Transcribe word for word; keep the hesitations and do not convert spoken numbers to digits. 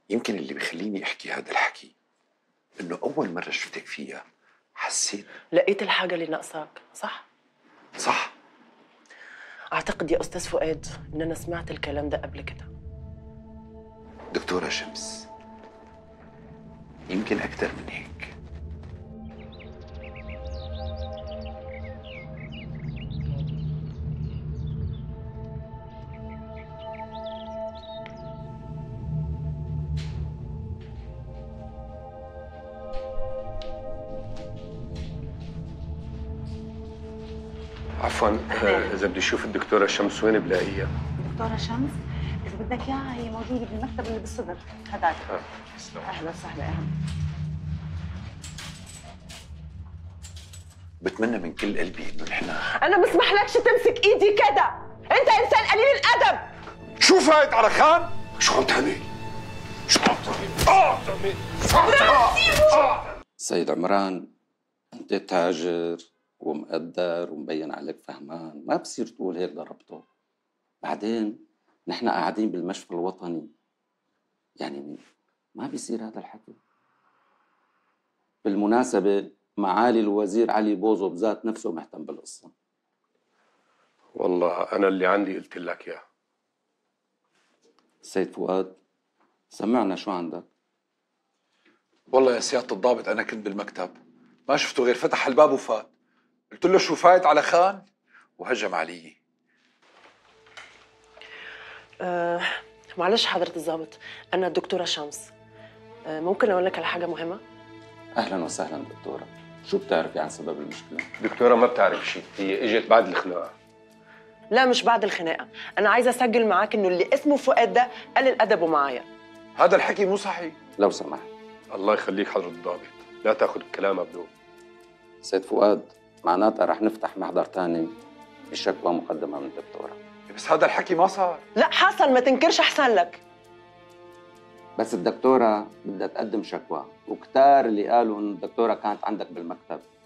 يمكن اللي بيخليني احكي هذا الحكي انه اول مره شفتك فيها حسيت لقيت الحاجه اللي ناقصاك، صح؟ صح. اعتقد يا استاذ فؤاد ان انا سمعت الكلام ده قبل كده. دكتوره شمس، يمكن اكثر من هيك. عفوا، اذا بدي اشوف الدكتوره شمس وين بلاقيها؟ دكتورة شمس إذا بدك إياها هي موجودة بالمكتب اللي بالصدر هداك. اه أهلا وسهلا يا هم. بتمنى من كل قلبي انه نحن انا ما اسمحلكش تمسك ايدي كده، انت انسان قليل الادب. شو فايت على خان؟ شو عم تعمل؟ شو عم تعمل؟ اه تعمل شو عم تعمل؟ سيد عمران، انت تاجر ومقدر ومبين عليك فهمان، ما بصير تقول هيك ضربته. بعدين نحن قاعدين بالمشفى الوطني، يعني ما بيصير هذا الحكي. بالمناسبة معالي الوزير علي بوزو بذات نفسه مهتم بالقصة. والله انا اللي عندي قلت لك اياه. سيد فؤاد، سمعنا شو عندك. والله يا سيادة الضابط أنا كنت بالمكتب ما شفته غير فتح الباب وفات. قلت له شو فايت على خان وهجم علي. أه معلش حضرة الضابط، أنا الدكتورة شمس. أه ممكن أقول لك على حاجة مهمة؟ أهلا وسهلا دكتورة، شو بتعرفي عن سبب المشكلة؟ دكتوره ما بتعرف شيء، هي اجت بعد الخناقه. لا مش بعد الخناقة، أنا عايزة أسجل معاك إنه اللي اسمه فؤاد ده قلل أدبه معايا. هذا الحكي مو صحيح. لو سمحت. الله يخليك حضره الضابط، لا تاخذ الكلام بدون. سيد فؤاد، معناتها رح نفتح محضر تاني بشكوى مقدمة من الدكتورة. بس هذا الحكي ما صار. لا حصل، ما تنكرش أحسن لك. بس الدكتورة بدها تقدم شكوى، وكتار اللي قالوا إنه الدكتورة كانت عندك بالمكتب.